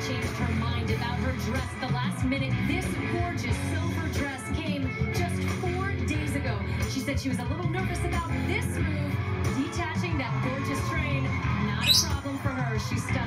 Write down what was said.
changed her mind about her dress at the last minute. This gorgeous silver dress came just 4 days ago. She said she was a little nervous about this move, detaching that gorgeous train. Not a problem for her. She's stuck.